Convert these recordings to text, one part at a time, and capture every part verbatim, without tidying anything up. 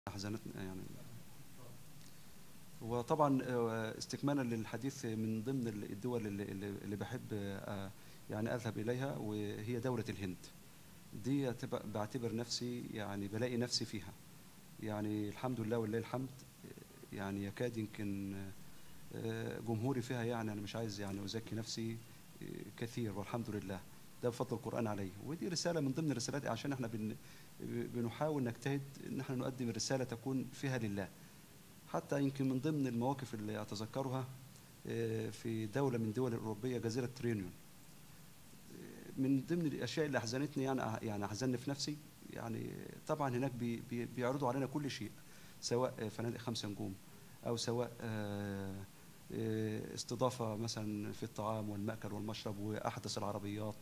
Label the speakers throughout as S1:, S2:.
S1: حزنتنا يعني. وطبعا استكمالا للحديث، من ضمن الدول اللي, اللي بحب يعني اذهب اليها وهي دولة الهند. دي بعتبر نفسي يعني بلاقي نفسي فيها، يعني الحمد لله ولله الحمد. يعني يكاد يمكن جمهوري فيها، يعني انا مش عايز يعني ازكي نفسي كثير، والحمد لله ده بفضل القرآن عليه. ودي رسالة من ضمن الرسالات، عشان احنا بن بنحاول نجتهد ان احنا نقدم الرسالة تكون فيها لله. حتى يمكن من ضمن المواقف اللي اتذكرها في دولة من دول الأوروبية، جزيرة ريونيون، من ضمن الاشياء اللي احزنتني، يعني يعني احزنني في نفسي. يعني طبعا هناك بي بي بيعرضوا علينا كل شيء، سواء فنادق خمسة نجوم او سواء استضافه مثلا في الطعام والمأكل والمشرب واحدث العربيات.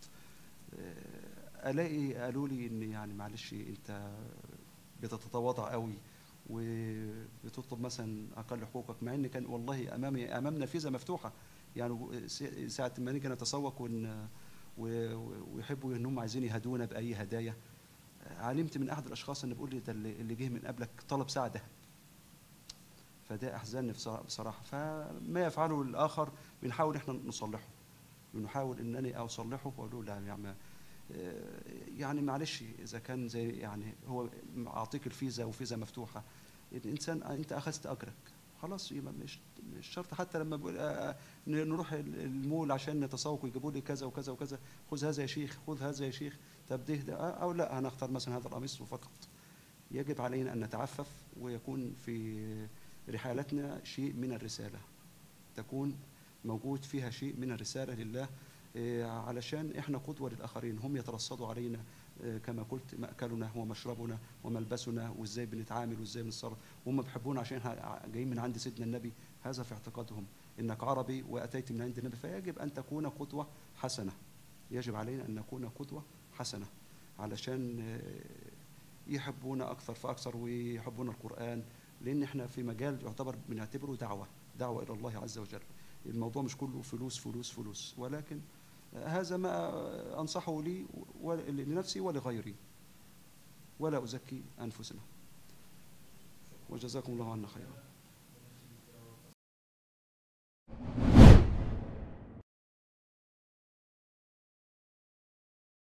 S1: الاقي قالوا لي ان يعني معلش انت بتتواضع قوي وبتطلب مثلا اقل حقوقك، مع ان كان والله امامي امام نافذه مفتوحه. يعني ساعه ما نيجي نتسوق ون ويحبوا انهم عايزين يهدونا باي هدايا، علمت من احد الاشخاص ان بيقول لي ده اللي جه من قبلك طلب ساعه ذهب. فده احزنني بصراحه. فما يفعله الاخر بنحاول احنا نصلحه، بنحاول انني اصلحه واقول له لا يا عم، يعني معلش اذا كان زي يعني هو اعطيك الفيزا وفيزا مفتوحه، الانسان انت اخذت اجرك خلاص، يبقى مش مش شرط. حتى لما بقول نروح المول عشان نتسوق ويجيبوا لي كذا وكذا وكذا، خذ هذا يا شيخ، خذ هذا يا شيخ، طب ده او لا هنختار مثلا هذا القميص فقط. يجب علينا ان نتعفف، ويكون في رحلتنا شيء من الرساله، تكون موجود فيها شيء من الرساله لله، علشان احنا قدوه للاخرين. هم يترصدوا علينا كما قلت مأكلنا ومشربنا وملبسنا، وازاي بنتعامل وازاي بنتصرف. هم بيحبونا عشان جايين من عند سيدنا النبي، هذا في اعتقادهم، انك عربي واتيت من عند النبي، فيجب ان تكون قدوه حسنه. يجب علينا ان نكون قدوه حسنه علشان يحبونا اكثر فاكثر ويحبونا القرآن، لان احنا في مجال يعتبر بنعتبره دعوه دعوه الى الله عز وجل. الموضوع مش كله فلوس فلوس فلوس، ولكن هذا ما أنصحه لي لنفسي ولغيري، ولا أزكي أنفسنا. وجزاكم الله عنا خيرا.